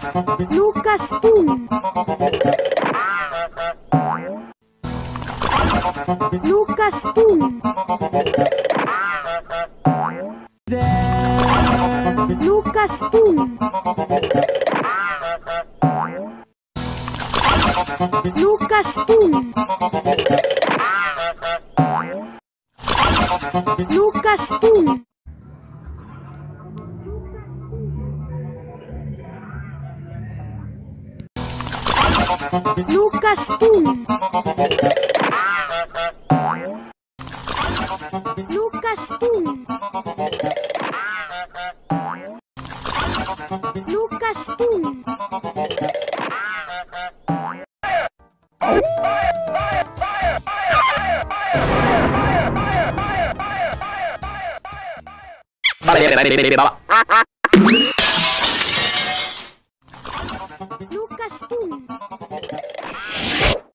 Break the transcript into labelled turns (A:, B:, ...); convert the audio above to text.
A: Luccas toon. Luccas toon. Luccas toon. Luccas toon. Luccas toon. Luccas toon. Luccas toon. Luccas toon.
B: Vale.